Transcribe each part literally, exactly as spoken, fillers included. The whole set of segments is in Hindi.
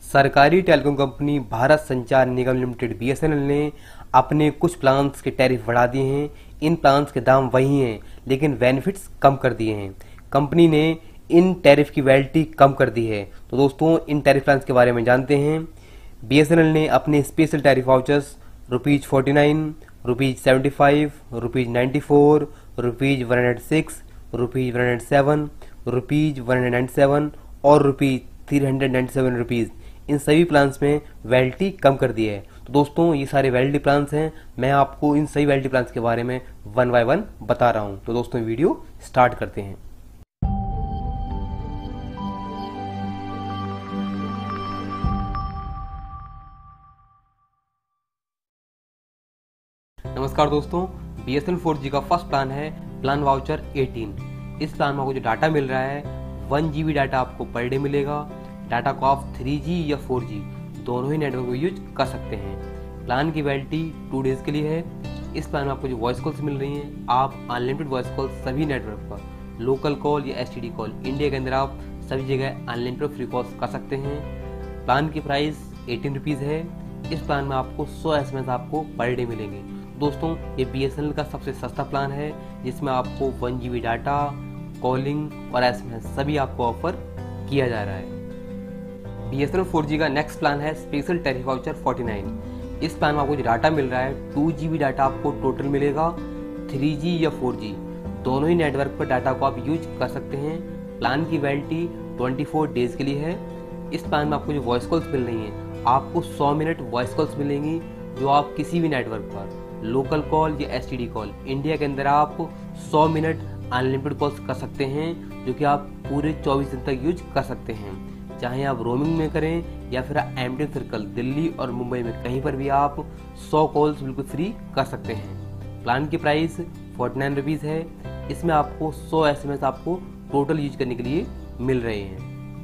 सरकारी telecom company Bharat Sanchar Nigam limited B S N L ने अपने कुछ प्लान्स के टैरिफ बढ़ा दिए हैं। इन प्लान्स के दाम वही हैं लेकिन बेनिफिट्स कम कर दिए हैं। कंपनी ने इन टैरिफ की वैलिडिटी कम कर दी है। तो दोस्तों इन टैरिफ प्लान्स के बारे में जानते हैं। बी एस एन एल ने अपने special tariff vouchers rupees forty nine, rupees seventy five, rupees ninety four, rupees one hundred six, rupees one hundred seven, rupees one hundred ninety seven और rupees three hundred ninety seven rupees, इन सभी प्लान्स में वैलिडिटी कम कर दी है। तो दोस्तों ये सारे वैलिडिटी प्लान्स हैं। मैं आपको इन सही वैलिडिटी प्लान्स के बारे में वन बाय वन बता रहा हूं। तो दोस्तों वीडियो स्टार्ट करते हैं। नमस्कार दोस्तों, B S N L four G का फर्स्ट प्लान है प्लान वाउचर एटीन। इस प्लान में आपको जो डाटा मिल रहा है वन जी बी डाटा आपको पर डे मिलेगा। डाटा को आप थ्री जी या फोर जी दोनों ही नेटवर्क को यूज कर सकते हैं। प्लान की वैलिडिटी टू डेज के लिए है। इस प्लान में आपको जो वॉइस कॉल्स मिल रही हैं, आप अनलिमिटेड वॉइस कॉल सभी नेटवर्क पर, लोकल कॉल या S T D call India के अंदर आप सभी जगह अनलिमिटेड फ्री कॉल्स कर सकते हैं। प्लान की प्राइस एटीन रुपीज़ है। इस प्लान में आपको सौ एस एम एस आपको पर डे मिलेंगे। दोस्तों ये बी एस एन एल का सबसे सस्ता प्लान है जिसमें आपको one G B data, calling और एस एम एस सभी आपको ऑफर किया जा रहा है। B S N L four G का नेक्स्ट प्लान है special tariff voucher forty nine. इस प्लान में आपको जो डाटा मिल रहा है टू जी बी डाटा आपको टोटल मिलेगा। थ्री जी या फोर जी दोनों ही नेटवर्क पर डाटा को आप यूज कर सकते हैं। प्लान की वैलिडिटी ट्वेंटी फोर डेज के लिए है। इस प्लान में आपको जो वॉइस कॉल्स मिल रही हैं, आपको सौ मिनट वॉइस कॉल्स मिलेंगी जो आप किसी भी नेटवर्क पर, लोकल कॉल या S T D call India के अंदर आप सौ मिनट अनलिमिटेड कॉल्स कर सकते हैं, जो कि आप पूरे चौबीस दिन तक यूज कर सकते हैं। चाहे आप रोमिंग में करें या फिर एमटी सर्कल दिल्ली और मुंबई में कहीं पर भी आप सौ कॉल्स बिल्कुल फ्री कर सकते हैं। प्लान की प्राइस फोर्टी नाइन रुपीज़ है। इसमें आपको सौ एस एम एस आपको टोटल यूज करने के लिए मिल रहे हैं।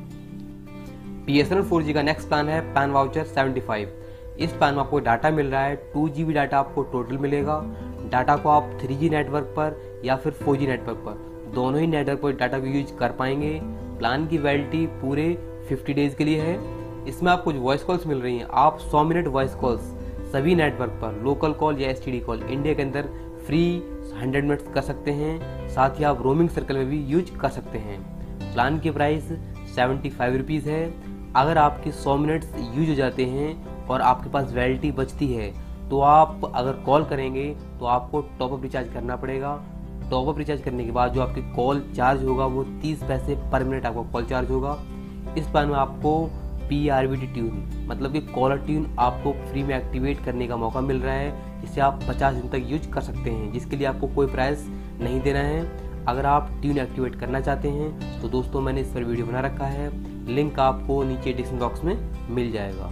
B S N L four G का नेक्स्ट प्लान है प्लान वाउचर सेवेंटी फाइव। इस प्लान में आपको डाटा मिल रहा है टू जी बी डाटा आपको टोटल मिलेगा। डाटा को आप थ्री जी नेटवर्क पर या फिर फोर जी नेटवर्क पर, दोनों ही नेटवर्क पर डाटा को यूज कर पाएंगे। प्लान की वैलिडिटी पूरे फिफ्टी डेज के लिए है। इसमें आपको जो वॉइस कॉल्स मिल रही हैं, आप सौ मिनट वॉइस कॉल्स सभी नेटवर्क पर, लोकल कॉल या S T D call India के अंदर फ्री हंड्रेड मिनट्स कर सकते हैं। साथ ही आप रोमिंग सर्कल में भी यूज कर सकते हैं। प्लान की प्राइस सेवेंटी फाइव रुपीज़ है। अगर आपके सौ मिनट्स यूज हो जाते हैं और आपके पास वैलिडिटी बचती है तो आप अगर कॉल करेंगे तो आपको टॉपअप रिचार्ज करना पड़ेगा। टॉपअप रिचार्ज करने के बाद जो आपकी कॉल चार्ज होगा वो तीस पैसे पर मिनट आपका कॉल चार्ज होगा। इस प्लान में आपको P R V T tune मतलब कि कॉलर ट्यून आपको फ्री में एक्टिवेट करने का मौका मिल रहा है, जिसे आप पचास दिन तक यूज कर सकते हैं, जिसके लिए आपको कोई प्राइस नहीं देना है। अगर आप ट्यून एक्टिवेट करना चाहते हैं तो दोस्तों मैंने इस पर वीडियो बना रखा है, लिंक आपको नीचे डिस्क्रिप्शन बॉक्स में मिल जाएगा।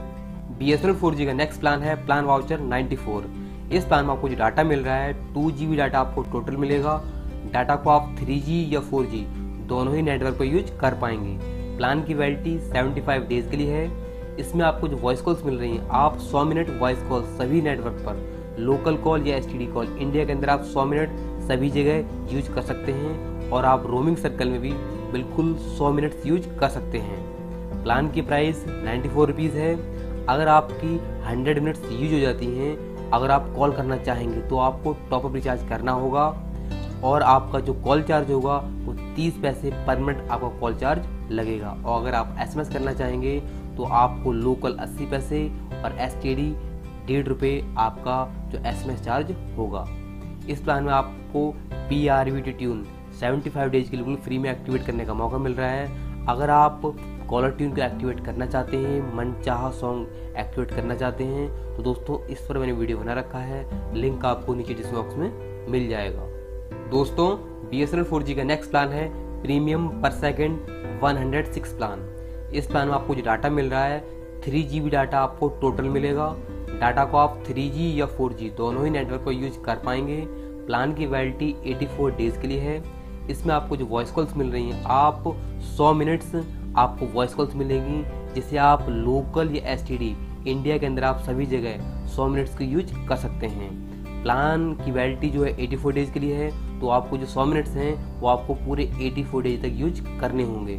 B S N L four G का नेक्स्ट प्लान है प्लान वाउचर नाइन्टी फोर। इस प्लान में आपको जो डाटा मिल रहा है टू जी बी डाटा आपको टोटल मिलेगा। डाटा को आप थ्री जी या फोर जी दोनों ही नेटवर्क पर यूज कर पाएंगे। प्लान की वैलिडिटी सेवेंटी फाइव डेज के लिए है। इसमें आपको जो वॉइस कॉल्स मिल रही हैं, आप सौ मिनट वॉइस कॉल सभी नेटवर्क पर, लोकल कॉल या S T D call India के अंदर आप सौ मिनट सभी जगह यूज कर सकते हैं और आप रोमिंग सर्कल में भी बिल्कुल सौ मिनट यूज कर सकते हैं। प्लान की प्राइस नाइन्टी फोर रुपीज़ है। अगर आपकी हंड्रेड मिनट्स यूज हो जाती हैं, अगर आप कॉल करना चाहेंगे तो आपको टॉपअप रिचार्ज करना होगा और आपका जो कॉल चार्ज होगा वो तीस पैसे पर मिनट आपका कॉल चार्ज लगेगा। और अगर आप एस एम एस करना चाहेंगे तो आपको लोकल अस्सी पैसे और एस टी डी डेढ़ रुपये आपका जो एस एम एस चार्ज होगा। इस प्लान में आपको P R V T tune seventy five days के लिए फ्री में एक्टिवेट करने का मौका मिल रहा है। अगर आप कॉलर ट्यून को एक्टिवेट करना चाहते हैं, मन चाहा सॉन्ग एक्टिवेट करना चाहते हैं तो दोस्तों इस पर मैंने वीडियो बना रखा है, लिंक आपको नीचे डिस्क्रिप्शन बॉक्स में मिल जाएगा। दोस्तों B S N L four G का नेक्स्ट प्लान है premium per second one hundred six plan. इस प्लान में आपको जो डाटा मिल रहा है थ्री जी बी डाटा आपको टोटल मिलेगा। डाटा को आप थ्री जी या फोर जी दोनों ही नेटवर्क को यूज कर पाएंगे। प्लान की वैलिडिटी एटी फोर डेज के लिए है। इसमें आपको जो वॉइस कॉल्स मिल रही हैं, आप सौ मिनट्स आपको वॉइस कॉल्स मिलेंगी, जिसे आप लोकल या एस टी डी इंडिया के अंदर आप सभी जगह सौ मिनट्स को यूज कर सकते हैं। प्लान की वैलिडिटी जो है एटी फोर डेज के लिए है, तो आपको जो सौ मिनट्स हैं वो आपको पूरे एटी फोर डेज तक यूज करने होंगे।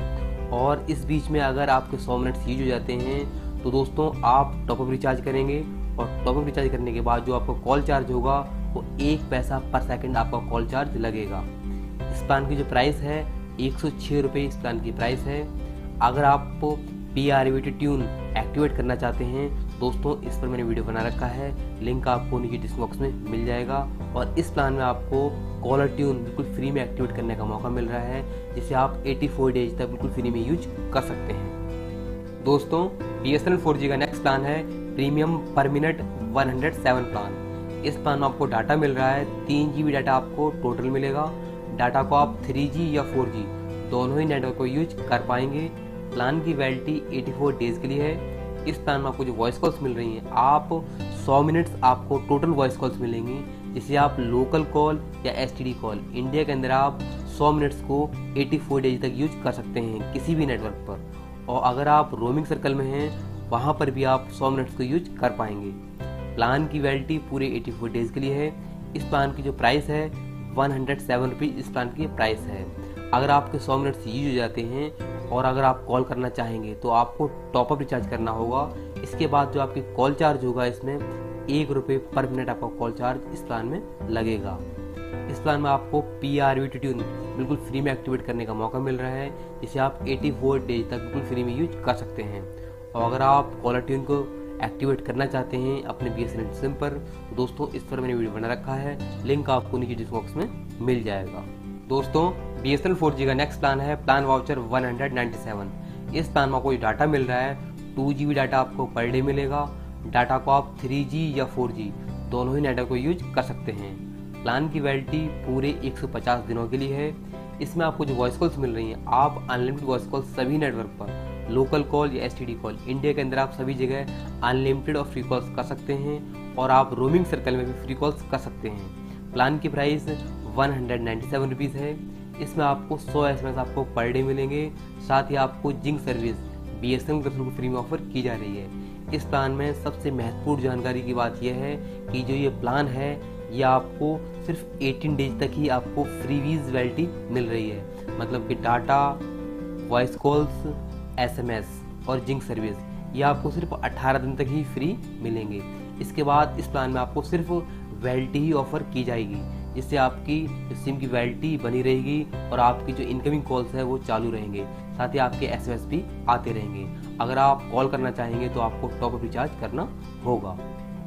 और इस बीच में अगर आपके सौ मिनट यूज हो जाते हैं तो दोस्तों आप टॉपअप रिचार्ज करेंगे और टॉपअप रिचार्ज करने के बाद जो आपका कॉल चार्ज होगा वो एक पैसा पर सेकंड आपका कॉल चार्ज लगेगा। इस प्लान की जो प्राइस है एक सौ छः रुपये इस प्लान की प्राइस है। अगर आप P R V T tune activate करना चाहते हैं दोस्तों, इस पर मैंने वीडियो बना रखा है, लिंक आपको नीचे डिस्क्रिप्शन बॉक्स में मिल जाएगा। और इस प्लान में आपको कॉलर ट्यून बिल्कुल फ्री में एक्टिवेट करने का मौका मिल रहा है, जिसे आप चौरासी डेज तक बिल्कुल फ्री में यूज कर सकते हैं। दोस्तों B S N L four G का नेक्स्ट प्लान है premium per minute one hundred seven plan. इस प्लान में आपको डाटा मिल रहा है, तीन जी बी डाटा आपको टोटल मिलेगा। डाटा को आप थ्री जी या फोर जी दोनों ही नेटवर्क को यूज कर पाएंगे। प्लान की वैलिडिटी चौरासी डेज के लिए है। इस प्लान में आपको जो वॉइस कॉल्स मिल रही हैं, आप सौ मिनट्स आपको टोटल वॉइस कॉल्स मिलेंगी, जिसे आप लोकल कॉल या S T D call India के अंदर आप सौ मिनट्स को चौरासी डेज तक यूज कर सकते हैं किसी भी नेटवर्क पर। और अगर आप रोमिंग सर्कल में हैं वहाँ पर भी आप सौ मिनट्स को यूज कर पाएंगे। प्लान की वैलिडिटी पूरे चौरासी डेज के लिए है। इस प्लान की जो प्राइस है वन हंड्रेड सेवन रुपीज़ इस प्लान की प्राइस है। अगर आपके सौ मिनट्स यूज हो जाते हैं और अगर आप कॉल करना चाहेंगे तो आपको टॉपअप रिचार्ज करना होगा। इसके बाद जो आपकी कॉल चार्ज होगा इसमें एक रुपये पर मिनट आपका कॉल चार्ज इस प्लान में लगेगा। इस प्लान में आपको P R V T tune बिल्कुल फ्री में एक्टिवेट करने का मौका मिल रहा है, जिसे आप चौरासी डेज तक बिल्कुल फ्री में यूज कर सकते हैं। और अगर आप कॉलर ट्यून को एक्टिवेट करना चाहते हैं अपने B S N L sim पर तो दोस्तों इस पर मैंने वीडियो बना रखा है, लिंक आपको नीचे डिस्क्रिप्शन बॉक्स में मिल जाएगा। दोस्तों B S N L four G का नेक्स्ट प्लान है plan voucher one hundred ninety seven. इस प्लान में आपको डाटा मिल रहा है, टू जी बी डाटा आपको पर डे मिलेगा। डाटा को आप थ्री जी या फोर जी दोनों ही नेटवर्क को यूज कर सकते हैं। प्लान की वैलिडिटी पूरे एक सौ पचास दिनों के लिए है। इसमें आपको जो वॉइस कॉल्स मिल रही हैं, आप अनलिमिटेड वॉइस कॉल सभी नेटवर्क पर, लोकल कॉल या S T D call India के अंदर आप सभी जगह अनलिमिटेड और फ्री कॉल्स कर सकते हैं। और आप रोमिंग सर्कल में भी फ्री कॉल्स कर सकते हैं। प्लान की price one hundred ninety seven rupees है। इसमें आपको सौ एस एम एस आपको पर डे मिलेंगे। साथ ही आपको Zing service B S N L की तरफ से फ्री में ऑफर की जा रही है। इस प्लान में सबसे महत्वपूर्ण जानकारी की बात यह है कि जो ये प्लान है ये आपको सिर्फ अठारह डेज तक ही आपको फ्रीवीज वैलिडिटी मिल रही है। मतलब कि data, voice calls, S M S और जिंक सर्विस ये आपको सिर्फ अठारह दिन तक ही फ्री मिलेंगे। इसके बाद इस प्लान में आपको सिर्फ वैलिडिटी ही ऑफर की जाएगी, जिससे आपकी सिम की वैलिडिटी बनी रहेगी और आपकी जो इनकमिंग कॉल्स है वो चालू रहेंगे। साथ ही आपके एस एम एस भी आते रहेंगे। अगर आप कॉल करना चाहेंगे तो आपको टॉपअप रिचार्ज करना होगा।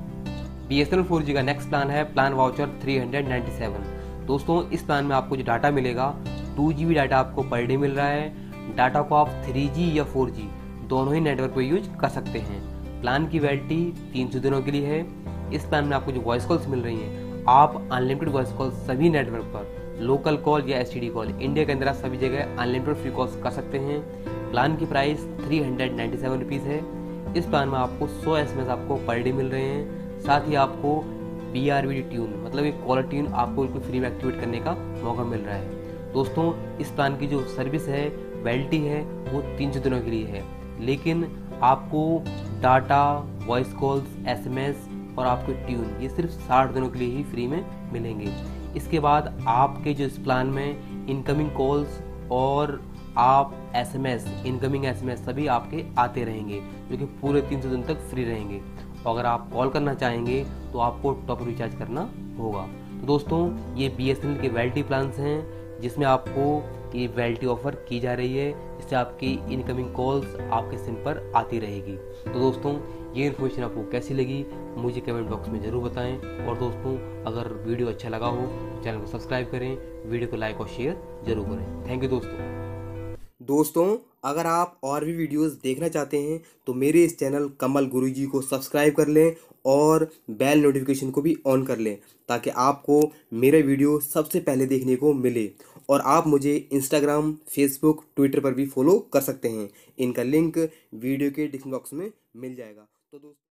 B S N L four G का नेक्स्ट प्लान है plan voucher three hundred ninety seven. दोस्तों इस प्लान में आपको जो डाटा मिलेगा, टू जी बी डाटा आपको पर डे मिल रहा है। डाटा को आप थ्री जी या फोर जी दोनों ही नेटवर्क पर यूज कर सकते हैं। प्लान की वैलिडिटी तीन सौ दिनों के लिए है। इस प्लान में आपको जो वॉइस कॉल्स मिल रही हैं, आप अनलिमिटेड वॉइस कॉल सभी नेटवर्क पर, लोकल कॉल या S T D call India के अंदर आप सभी जगह अनलिमिटेड फ्री कॉल्स कर सकते हैं। प्लान की price three hundred ninety seven rupees है। इस प्लान में आपको सौ एस एम एस आपको पर डे मिल रहे हैं। साथ ही आपको P R V T tune मतलब एक कॉलर ट्यून आपको बिल्कुल फ्री में एक्टिवेट करने का मौका मिल रहा है। दोस्तों इस प्लान की जो सर्विस है, वैलिडिटी है, वो तीन सौ दिनों के लिए है, लेकिन आपको data, voice calls, S M S और आपके ट्यून ये सिर्फ साठ दिनों के लिए ही फ्री में मिलेंगे। इसके बाद आपके जो इस प्लान में इनकमिंग कॉल्स और आप S M S, incoming S M S सभी आपके आते रहेंगे, जो कि पूरे तीन सौ दिन तक फ्री रहेंगे। और अगर आप कॉल करना चाहेंगे तो आपको टॉप रिचार्ज करना होगा। तो दोस्तों ये बी एस एन एल के वैलिडिटी प्लान्स हैं, जिसमें आपको ये वैलिडिटी ऑफर की जा रही है, जिससे आपकी इनकमिंग कॉल्स आपके सिम पर आती रहेगी। तो दोस्तों ये इन्फॉर्मेशन आपको कैसी लगी मुझे कमेंट बॉक्स में ज़रूर बताएं। और दोस्तों अगर वीडियो अच्छा लगा हो तो चैनल को सब्सक्राइब करें, वीडियो को लाइक और शेयर जरूर करें। थैंक यू दोस्तों। दोस्तों अगर आप और भी वीडियोस देखना चाहते हैं तो मेरे इस चैनल कमल गुरुजी को सब्सक्राइब कर लें और बेल नोटिफिकेशन को भी ऑन कर लें, ताकि आपको मेरे वीडियो सबसे पहले देखने को मिले। और आप मुझे इंस्टाग्राम, फेसबुक, ट्विटर पर भी फॉलो कर सकते हैं। इनका लिंक वीडियो के डिस्क्रिप्शन बॉक्स में मिल जाएगा। तो दोस्तों